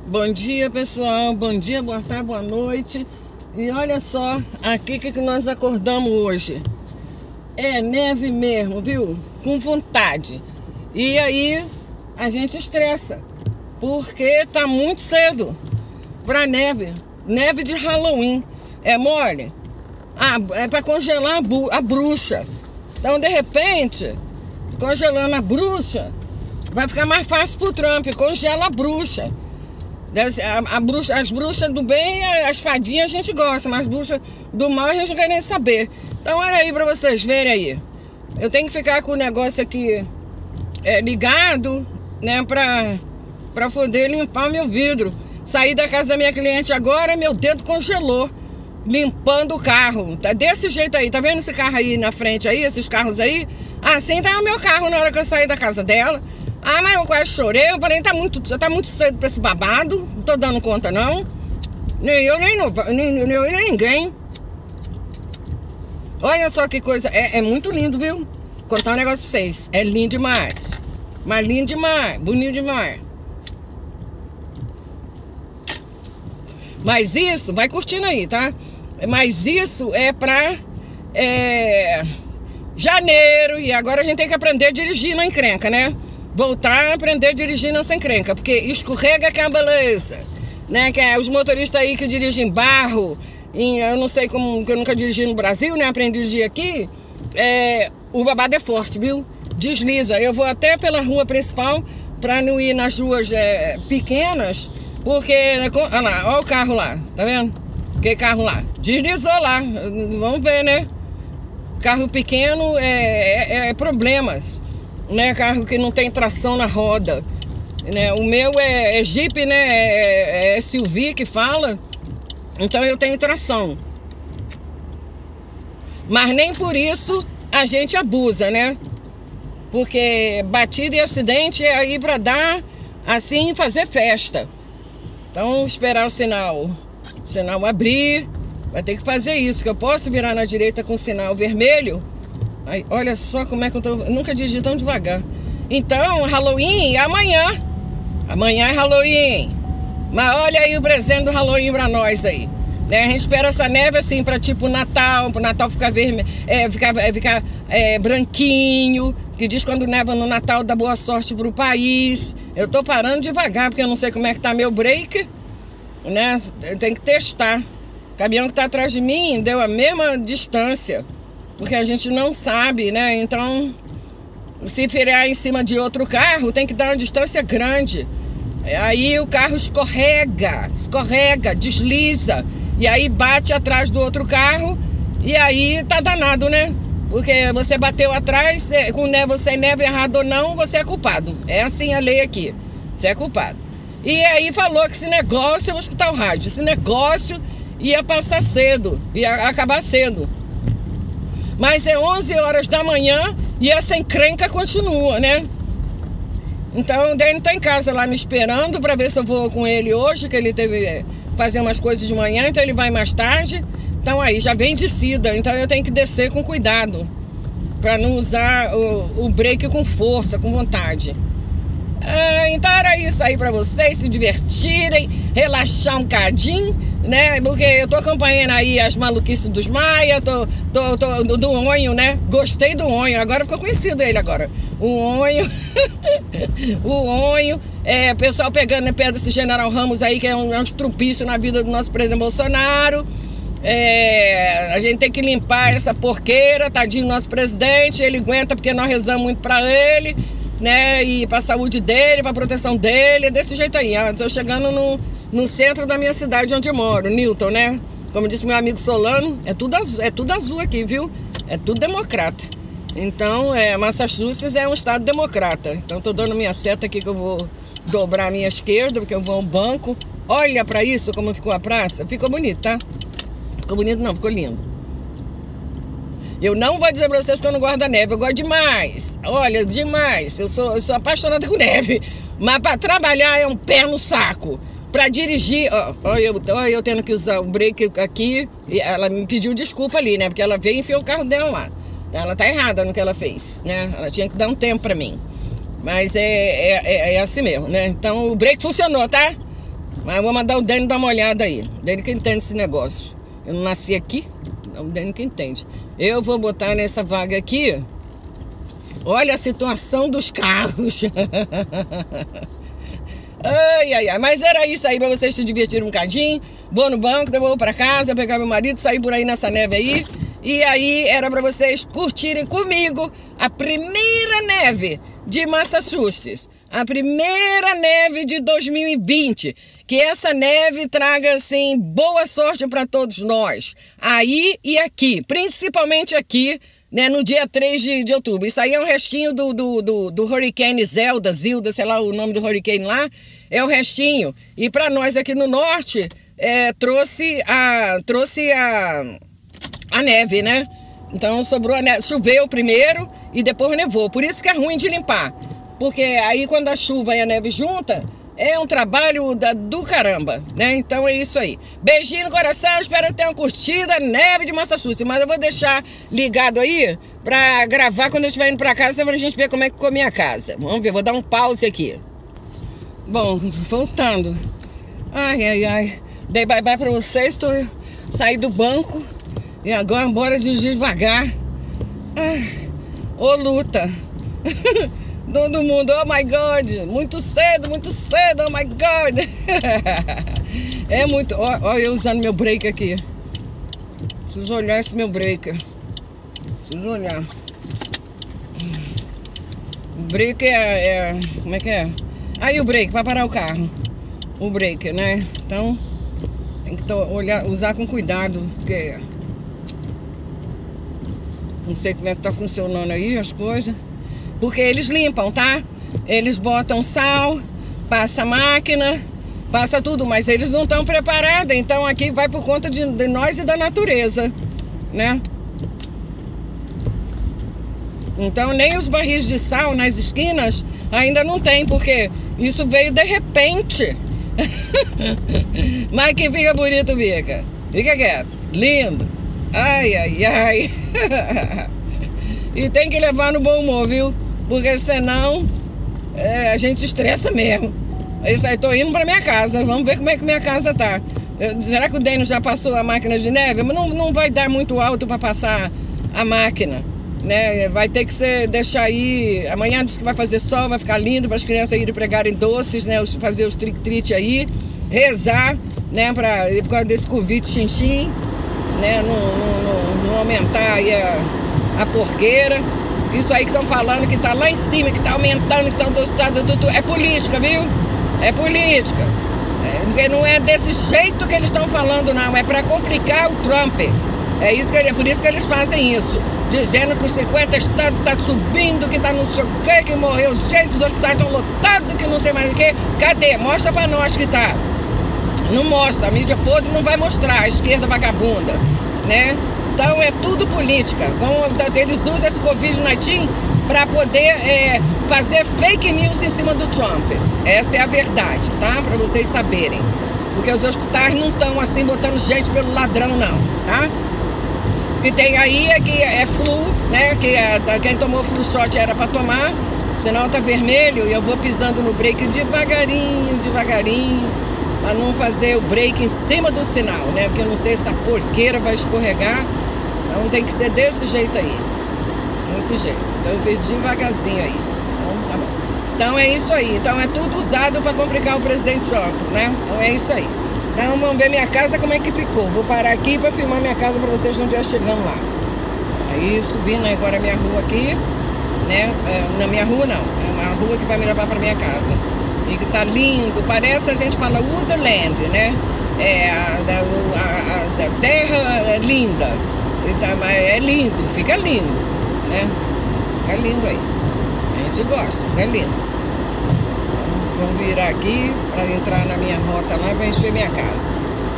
Bom dia, pessoal. Bom dia, boa tarde, boa noite. E olha só, aqui que nós acordamos hoje. É neve mesmo, viu? Com vontade. E aí a gente estressa, porque tá muito cedo pra neve. Neve de Halloween. É mole? É pra congelar a bruxa. Então, de repente, congelando a bruxa, vai ficar mais fácil pro Trump. Congela a bruxa. As bruxas do bem, as fadinhas a gente gosta, mas as bruxas do mal a gente não quer nem saber. Então olha aí pra vocês verem aí. Eu tenho que ficar com o negócio aqui ligado, né, pra poder limpar meu vidro. Saí da casa da minha cliente agora, meu dedo congelou, limpando o carro. Tá desse jeito aí, tá vendo esse carro aí na frente aí, esses carros aí? Assim tá o meu carro na hora que eu saí da casa dela. Mas eu quase chorei, eu falei, já tá muito cedo pra esse babado, não tô dando conta não. Nem eu, nem ninguém. Olha só que coisa, é muito lindo, viu? Vou contar um negócio pra vocês, é lindo demais. Mas lindo demais, bonito demais. Mas isso, vai curtindo aí, tá? Mas isso é pra janeiro, e agora a gente tem que aprender a dirigir na encrenca, né? Voltar a aprender a dirigir nessa encrenca, porque escorrega que é uma beleza, né? Que é os motoristas aí que dirigem barro, eu não sei como, que eu nunca dirigi no Brasil, né? Aprendi a dirigir aqui, o babado é forte, viu? Desliza. Eu vou até pela rua principal para não ir nas ruas pequenas, porque, olha lá, olha o carro lá, tá vendo? Que carro lá? Deslizou lá, vamos ver, né? Carro pequeno é problemas. Né, carro que não tem tração na roda, né? O meu é Jeep, né? É SUV que fala, então eu tenho tração. Mas nem por isso a gente abusa, né? Porque batida e acidente é aí para dar assim, fazer festa. Então esperar o sinal abrir, vai ter que fazer isso, que eu posso virar na direita com o sinal vermelho. Aí, olha só como é que eu nunca dirigi tão devagar. Então, Halloween é amanhã. Amanhã é Halloween. Mas olha aí o presente do Halloween pra nós aí, né? A gente espera essa neve assim pra tipo Natal, pro Natal ficar vermelho, ficar branquinho, que diz quando neva no Natal dá boa sorte pro país. Eu tô parando devagar porque eu não sei como é que tá meu break, né? Eu tenho que testar. O caminhão que tá atrás de mim deu a mesma distância, porque a gente não sabe, né? Então, se frear em cima de outro carro, tem que dar uma distância grande. Aí o carro escorrega, desliza, e aí bate atrás do outro carro, e aí tá danado, né? Porque você bateu atrás, com neve, você é neve errado ou não, você é culpado. É assim a lei aqui, você é culpado. E aí falou que esse negócio, eu vou escutar o rádio, esse negócio ia passar cedo, ia acabar cedo. Mas é 11 horas da manhã e essa encrenca continua, né? Então o Dani tá em casa lá me esperando para ver se eu vou com ele hoje, que ele teve que fazer umas coisas de manhã, então ele vai mais tarde. Então aí, já vem descida, então eu tenho que descer com cuidado, para não usar o break com força, com vontade. Então era isso aí para vocês se divertirem, relaxar um cadinho, né? Porque eu tô acompanhando aí as maluquices dos Maia, do Onho, né? Gostei do Onho, agora ficou conhecido ele agora. O Onho, o Onho, pessoal pegando no pé desse General Ramos aí, que é um estrupício na vida do nosso presidente Bolsonaro. A gente tem que limpar essa porqueira, tadinho do nosso presidente, ele aguenta porque nós rezamos muito pra ele, né? E pra saúde dele, pra proteção dele, desse jeito aí. Estou chegando no centro da minha cidade onde eu moro, Newton, né? Como disse meu amigo Solano, é tudo azul aqui, viu? É tudo democrata. Então, Massachusetts é um estado democrata. Então, tô dando minha seta aqui que eu vou dobrar a minha esquerda, porque eu vou ao banco. Olha pra isso, como ficou a praça. Ficou bonito, tá? Ficou bonito não, ficou lindo. Eu não vou dizer pra vocês que eu não gosto da neve, eu gosto demais. Olha, demais. Eu sou apaixonada com neve. Mas pra trabalhar é um pé no saco. Pra dirigir, olha eu tendo que usar o break aqui. E ela me pediu desculpa ali, né? Porque ela veio e enfiou o carro dela lá. Ela tá errada no que ela fez, né? Ela tinha que dar um tempo pra mim. Mas é assim mesmo, né? Então o break funcionou, tá? Mas eu vou mandar o Dani dar uma olhada aí. Dele que entende esse negócio. Eu não nasci aqui, é o Dani que entende. Eu vou botar nessa vaga aqui. Olha a situação dos carros. Ai, ai, ai. Mas era isso aí pra vocês se divertirem um bocadinho. Vou no banco, depois vou pra casa, pegar meu marido, sair por aí nessa neve aí. E aí era pra vocês curtirem comigo a primeira neve de Massachusetts. A primeira neve de 2020. Que essa neve traga, assim, boa sorte para todos nós. Aí e aqui. Principalmente aqui, né, no dia 3 de outubro. Isso aí é um restinho do Hurricane Zilda, sei lá o nome do hurricane lá. É o restinho. E para nós aqui no norte, trouxe a neve, né? Então sobrou a neve. Choveu primeiro e depois nevou. Por isso que é ruim de limpar. Porque aí quando a chuva e a neve junta, é um trabalho do caramba, né? Então é isso aí. Beijinho no coração, espero que tenham curtido a neve de Massachusetts. Mas eu vou deixar ligado aí pra gravar quando eu estiver indo pra casa, pra gente ver como é que ficou a minha casa. Vamos ver, vou dar um pause aqui. Bom, voltando. Ai, ai, ai. Dei bye-bye pra vocês, saí do banco e agora bora dirigir devagar. Ai, ô luta. Todo mundo, oh my God, muito cedo, oh my God. É muito, ó eu usando meu break aqui. Preciso olhar esse meu break. Preciso olhar. O break como é que é? Aí o break, para parar o carro. O break, né? Então, tem que usar com cuidado, porque não sei como é que tá funcionando aí as coisas. Porque eles limpam, tá? Eles botam sal, passa a máquina, passa tudo, mas eles não estão preparados. Então aqui vai por conta de nós e da natureza, né? Então nem os barris de sal nas esquinas ainda não tem, porque isso veio de repente. Mas que fica bonito, fica. Fica quieto, lindo. Ai, ai, ai. E tem que levar no bom humor, viu? Porque senão a gente estressa mesmo. Isso aí, tô indo pra minha casa. Vamos ver como é que minha casa tá. Será que o Deno já passou a máquina de neve? Mas não vai dar muito alto para passar a máquina, né? Vai ter que deixar aí. Amanhã diz que vai fazer sol, vai ficar lindo para as crianças irem pregarem doces, né? Fazer os trick-treat aí, rezar, né? Por causa desse Covid xinxim, né? Não aumentar aí a porqueira. Isso aí que estão falando que tá lá em cima, que tá aumentando, que estão tostados, tudo. É política, viu? É política. Porque não é desse jeito que eles estão falando, não. É para complicar o Trump. É por isso que eles fazem isso. Dizendo que os 50 estados tá subindo, que tá não sei o quê, que morreu gente, os hospitais estão lotados, que não sei mais o quê. Cadê? Mostra pra nós que tá. Não mostra. A mídia podre não vai mostrar. A esquerda vagabunda, né? Então é tudo política. Eles usam esse Covid-19 para poder fazer fake news em cima do Trump. Essa é a verdade, tá? Para vocês saberem. Porque os hospitais não estão assim botando gente pelo ladrão, não, tá? O que tem aí é que é flu, né? Que quem tomou flu shot era para tomar. O sinal tá vermelho e eu vou pisando no break devagarinho, para não fazer o break em cima do sinal, né? Porque eu não sei se a porqueira vai escorregar. Então tem que ser desse jeito aí. Desse jeito. Então eu fiz devagarzinho aí. Então tá bom. Então é isso aí. Então é tudo usado para complicar o presidente Trump, né? Então é isso aí. Então vamos ver minha casa como é que ficou. Vou parar aqui para filmar minha casa para vocês não estiver chegando lá. Aí subindo agora a minha rua aqui, né? Na minha rua não. É uma rua que vai me levar para minha casa. E que tá lindo. Parece, a gente fala Woodland, né? A terra é linda. É lindo, fica lindo, né? Fica lindo aí. A gente gosta, fica lindo. Então, vamos virar aqui para entrar na minha rota lá e vai encher minha casa.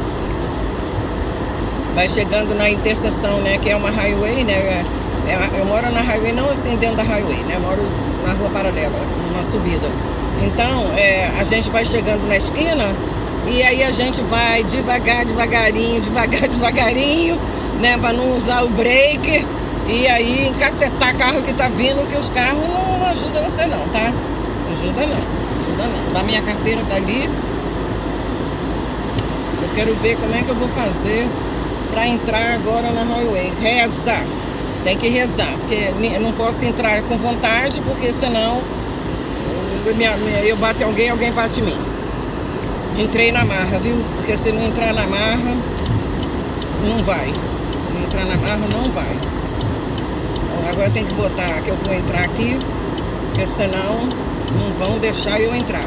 Vai chegando na interseção, né? Que é uma highway, né? Eu moro na highway, não assim dentro da highway, né? Eu moro na rua paralela, numa subida. Então, a gente vai chegando na esquina e aí a gente vai devagarinho, né, para não usar o break e aí encacetar carro que tá vindo, que os carros não ajudam você não, tá? Ajuda não. Da minha carteira tá ali. quero ver como é que eu vou fazer para entrar agora na Highway. Reza! Tem que rezar, porque eu não posso entrar com vontade, porque senão eu bato em alguém, alguém bate em mim. Entrei na marra, viu? Porque se não entrar na marra, não vai. Se não entrar na marra, não vai. Então, agora tem que botar que eu vou entrar aqui, porque senão não vão deixar eu entrar.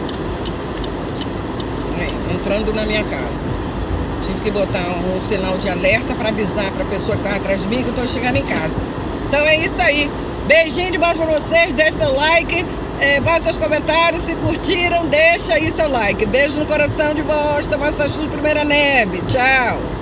Aí, entrando na minha casa. Tive que botar um sinal de alerta para avisar para a pessoa que está atrás de mim que eu estou chegando em casa. Então é isso aí. Beijinho de baixo para vocês, deixe seu like, faça seus comentários, se curtiram, deixa aí seu like. Beijo no coração de bosta, Massachusetts, Primeira Neve. Tchau.